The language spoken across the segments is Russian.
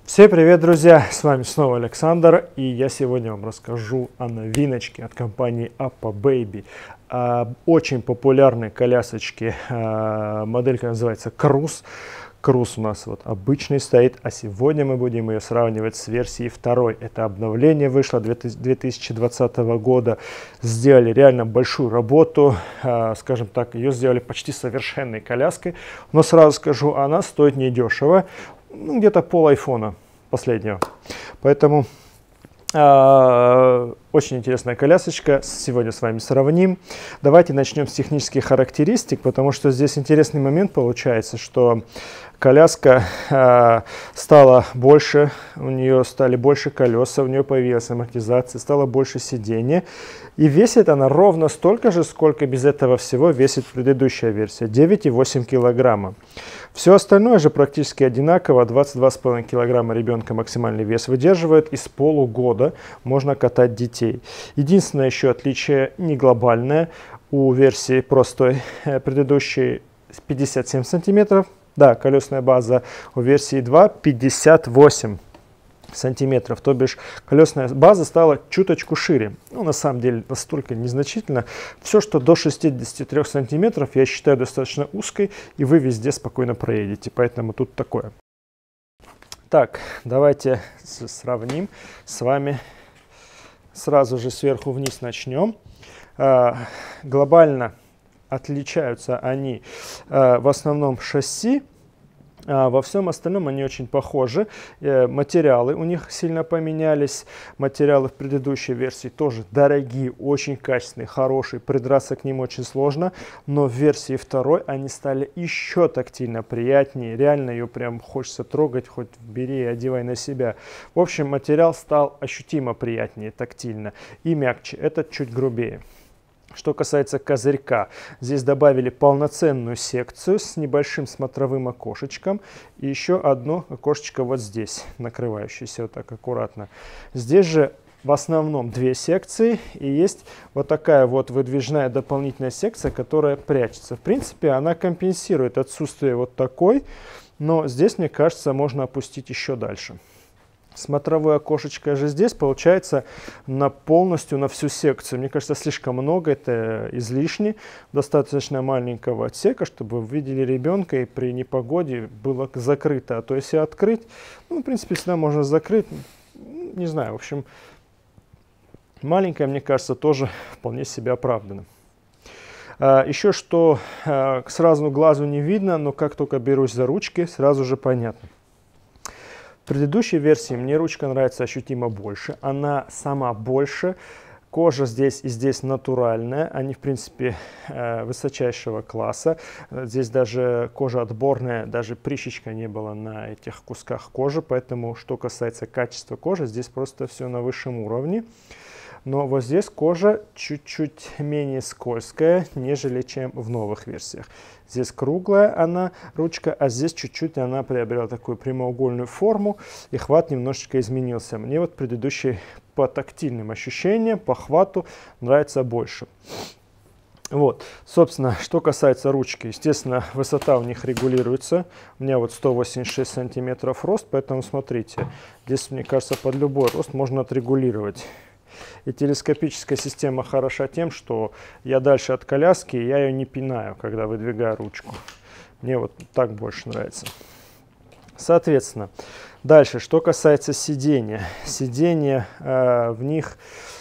Всем привет, друзья! С вами снова Александр, и я сегодня вам расскажу о новиночке от компании UPPAbaby. Очень популярной колясочке, моделька называется Cruise. Cruise у нас вот обычный стоит, а сегодня мы будем ее сравнивать с версией 2. Это обновление вышло 2020 года. Сделали реально большую работу, скажем так, ее сделали почти совершенной коляской. Но сразу скажу, она стоит недешево. Где-то пол айфона последнего. Поэтому очень интересная колясочка. Сегодня с вами сравним. Давайте начнем с технических характеристик, потому что здесь интересный момент получается, что коляска стала больше, у нее стали больше колеса, у нее появилась амортизация, стало больше сиденья. И весит она ровно столько же, сколько без этого всего весит предыдущая версия, 9,8 килограмма. Все остальное же практически одинаково, 22,5 килограмма ребенка максимальный вес выдерживает, и с полугода можно катать детей. Единственное еще отличие не глобальное, у версии простой предыдущей 57 сантиметров, да, колесная база, у версии 2 58 сантиметров, то бишь колесная база стала чуточку шире. Ну, на самом деле, настолько незначительно. Все, что до 63 сантиметров, я считаю достаточно узкой, и вы везде спокойно проедете. Поэтому тут такое. Так, давайте сравним с вами. Сразу же сверху вниз начнем. Глобально отличаются они в основном шасси. Во всем остальном они очень похожи. Материалы у них сильно поменялись. Материалы в предыдущей версии тоже дорогие, очень качественные, хорошие. Придраться к ним очень сложно. Но в версии 2 они стали еще тактильно приятнее. Реально ее прям хочется трогать, хоть бери и одевай на себя. В общем, материал стал ощутимо приятнее, тактильно и мягче. Этот чуть грубее. Что касается козырька, здесь добавили полноценную секцию с небольшим смотровым окошечком и еще одно окошечко вот здесь, накрывающееся вот так аккуратно. Здесь же в основном две секции, и есть вот такая вот выдвижная дополнительная секция, которая прячется. В принципе, она компенсирует отсутствие вот такой, но здесь, мне кажется, можно опустить еще дальше. Смотровое окошечко же здесь получается полностью на всю секцию. Мне кажется, слишком много, это излишне. Достаточно маленького отсека, чтобы вы видели ребенка и при непогоде было закрыто. А то если открыть, ну, в принципе, всегда можно закрыть. Не знаю, в общем, маленькая, мне кажется, тоже вполне себе оправдана. Еще что сразу глазу не видно, но как только берусь за ручки, сразу же понятно. В предыдущей версии мне ручка нравится ощутимо больше, она сама больше, кожа здесь и здесь натуральная, они в принципе высочайшего класса, здесь даже кожа отборная, даже прищечка не было на этих кусках кожи, поэтому что касается качества кожи, здесь просто все на высшем уровне. Но вот здесь кожа чуть-чуть менее скользкая, нежели чем в новых версиях. Здесь круглая она, ручка, а здесь чуть-чуть она приобрела такую прямоугольную форму, и хват немножечко изменился. Мне вот предыдущий по тактильным ощущениям, по хвату нравится больше. Вот, собственно, что касается ручки, естественно, высота у них регулируется. У меня вот 186 сантиметров рост, поэтому смотрите, здесь, мне кажется, под любой рост можно отрегулировать. И телескопическая система хороша тем, что я дальше от коляски, я ее не пинаю, когда выдвигаю ручку. Мне вот так больше нравится. Соответственно, дальше, что касается сидения. Сидения в них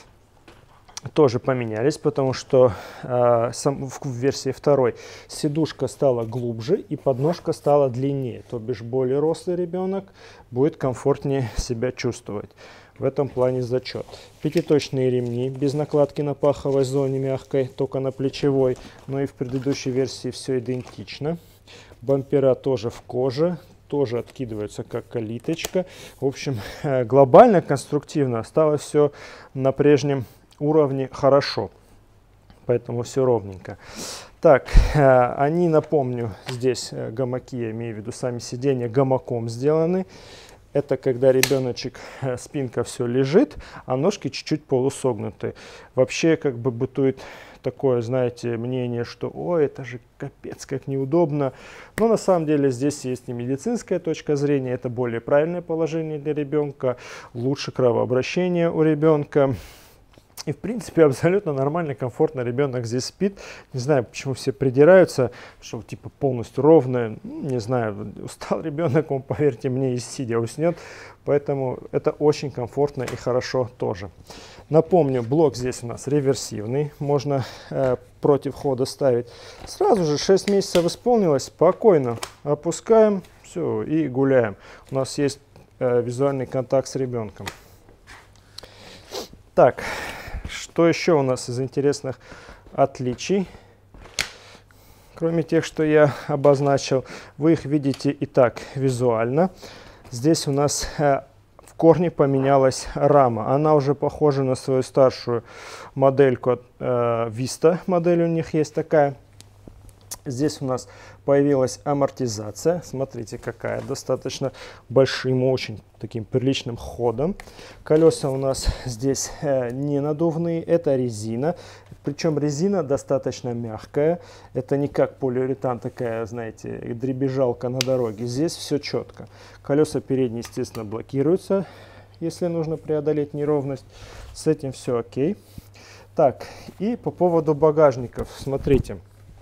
тоже поменялись, потому что в версии 2 сидушка стала глубже и подножка стала длиннее. То бишь более рослый ребенок будет комфортнее себя чувствовать. В этом плане зачет. Пятиточные ремни без накладки на паховой зоне мягкой, только на плечевой. Но и в предыдущей версии все идентично. Бампера тоже в коже, тоже откидываются как калиточка. В общем, глобально, конструктивно осталось все на прежнем уровне хорошо. Поэтому все ровненько. Так, они, напомню, здесь гамаки, я имею в виду сами сиденья, гамаком сделаны. Это когда ребеночек, спинка все лежит, а ножки чуть-чуть полусогнуты. Вообще как бы бытует такое, знаете, мнение, что ой, это же капец как неудобно. Но на самом деле здесь есть и медицинская точка зрения, это более правильное положение для ребенка, лучше кровообращение у ребенка. И в принципе абсолютно нормально, комфортно ребенок здесь спит. Не знаю, почему все придираются, что типа полностью ровно. Не знаю, устал ребенок, он, поверьте мне, и сидя уснет. Поэтому это очень комфортно и хорошо тоже. Напомню, блок здесь у нас реверсивный, можно против хода ставить. Сразу же 6 месяцев исполнилось, спокойно опускаем, все, и гуляем. У нас есть визуальный контакт с ребенком. Так, что еще у нас из интересных отличий? Кроме тех, что я обозначил, вы их видите и так визуально. Здесь у нас в корне поменялась рама. Она уже похожа на свою старшую модельку. Vista модель у них есть такая. Здесь у нас появилась амортизация. Смотрите, какая. Достаточно большим, очень таким приличным ходом. Колеса у нас здесь не надувные, это резина. Причем резина достаточно мягкая. Это не как полиуретан, такая, знаете, дребезжалка на дороге. Здесь все четко. Колеса передние, естественно, блокируются, если нужно преодолеть неровность. С этим все окей. Так, и по поводу багажников. Смотрите.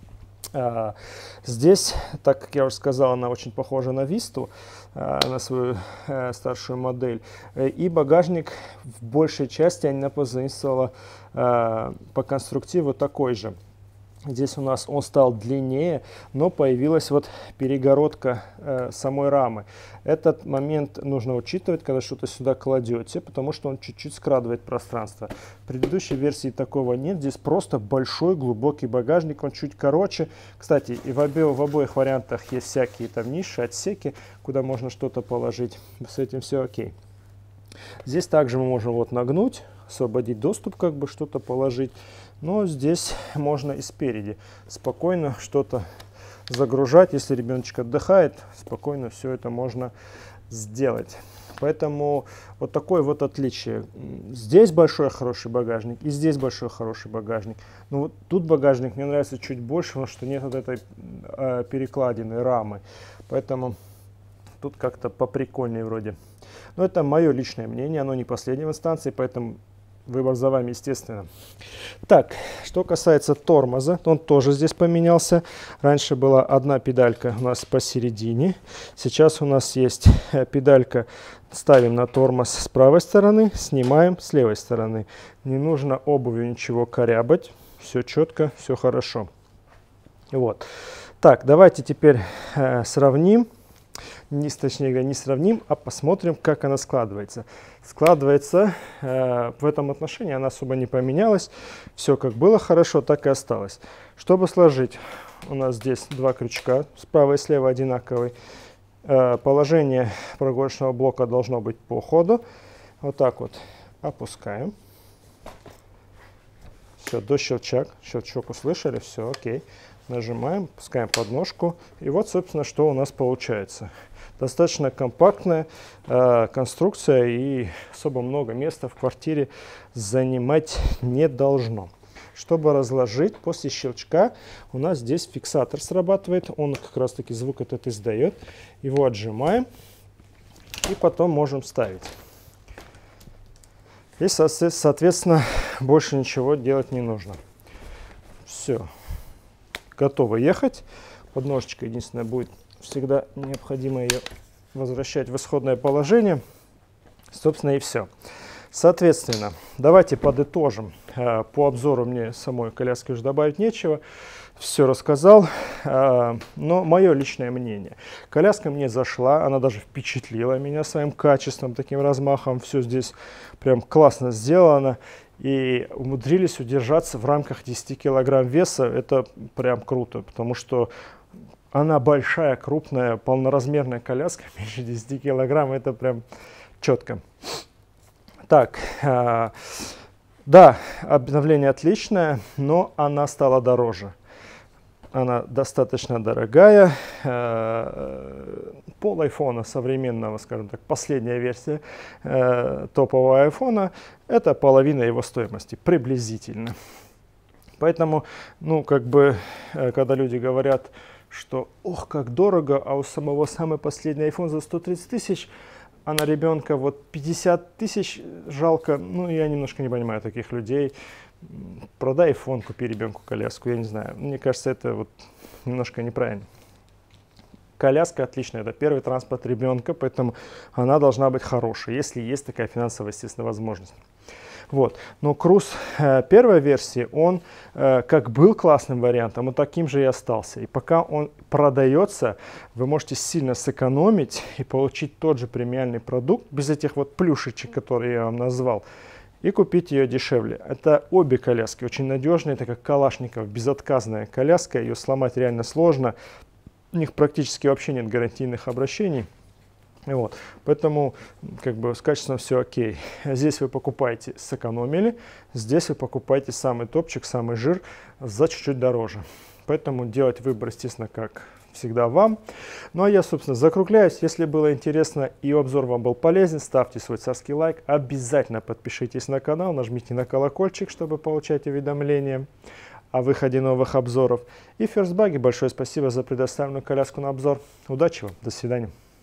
Здесь, так как я уже сказал, она очень похожа на Висту, на свою старшую модель. И багажник в большей части она позаимствовала по конструктиву такой же. Здесь у нас он стал длиннее, но появилась вот перегородка самой рамы. Этот момент нужно учитывать, когда что-то сюда кладете, потому что он чуть-чуть скрадывает пространство. В предыдущей версии такого нет. Здесь просто большой глубокий багажник, он чуть короче. Кстати, и в обоих вариантах есть всякие там ниши, отсеки, куда можно что-то положить. С этим все окей. Здесь также мы можем вот нагнуть, освободить доступ, как бы что-то положить. Но здесь можно и спереди спокойно что-то загружать. Если ребеночек отдыхает, спокойно все это можно сделать. Поэтому вот такое вот отличие. Здесь большой хороший багажник и здесь большой хороший багажник. Но вот тут багажник мне нравится чуть больше, потому что нет вот этой перекладины, рамы. Поэтому тут как-то поприкольнее вроде. Но это мое личное мнение, оно не последнее в инстанции, поэтому выбор за вами, естественно. Так, что касается тормоза, он тоже здесь поменялся. Раньше была одна педалька у нас посередине. Сейчас у нас есть педалька, ставим на тормоз с правой стороны, снимаем с левой стороны. Не нужно обувью ничего корябать. Все четко, все хорошо. Вот. Так, давайте теперь сравним. Точнее, не сравним, а посмотрим, как она складывается. Складывается в этом отношении, она особо не поменялась. Все как было хорошо, так и осталось. Чтобы сложить, у нас здесь два крючка, справа и слева одинаковые. Положение прогулочного блока должно быть по ходу. Вот так вот опускаем. Все, до щелчок. Щелчок услышали, все окей. Нажимаем, пускаем подножку. И вот, собственно, что у нас получается. Достаточно компактная конструкция и особо много места в квартире занимать не должно. Чтобы разложить, после щелчка у нас здесь фиксатор срабатывает. Он как раз таки звук этот издает. Его отжимаем и потом можем ставить. И, соответственно, больше ничего делать не нужно. Все. Готово ехать. Подножечка единственное будет всегда необходимо ее возвращать в исходное положение. Собственно и все. Соответственно, давайте подытожим. По обзору мне самой коляски уже добавить нечего. Все рассказал. Но мое личное мнение. Коляска мне зашла, она даже впечатлила меня своим качеством, таким размахом. Все здесь прям классно сделано. И умудрились удержаться в рамках 10 килограмм веса. Это прям круто, потому что она большая, крупная, полноразмерная коляска, меньше 10 килограмм, это прям четко. Так, да, обновление отличное, но она стала дороже. Она достаточно дорогая, пол айфона современного, скажем так, последняя версия топового айфона, это половина его стоимости, приблизительно. Поэтому, ну, как бы, когда люди говорят, что ох, как дорого, а у самого самый последний iPhone за 130 тысяч, а на ребенка вот 50 тысяч жалко, ну, я немножко не понимаю таких людей. Продай iPhone, купи ребенку коляску, я не знаю. Мне кажется, это вот немножко неправильно. Коляска отличная, это первый транспорт ребенка, поэтому она должна быть хорошей, если есть такая финансовая, естественно, возможность. Вот. Но Cruze первой версии, он как был классным вариантом, он таким же и остался. И пока он продается, вы можете сильно сэкономить и получить тот же премиальный продукт, без этих вот плюшечек, которые я вам назвал, и купить ее дешевле. Это обе коляски очень надежные, это как Калашников, безотказная коляска, ее сломать реально сложно, у них практически вообще нет гарантийных обращений. Вот. Поэтому как бы с качеством все окей. Здесь вы покупаете, сэкономили, здесь вы покупаете самый топчик, самый жир за чуть-чуть дороже. Поэтому делать выбор, естественно, как всегда вам. Ну а я, собственно, закругляюсь. Если было интересно и обзор вам был полезен, ставьте свой царский лайк. Обязательно подпишитесь на канал, нажмите на колокольчик, чтобы получать уведомления о выходе новых обзоров. И First Buggy большое спасибо за предоставленную коляску на обзор. Удачи вам, до свидания.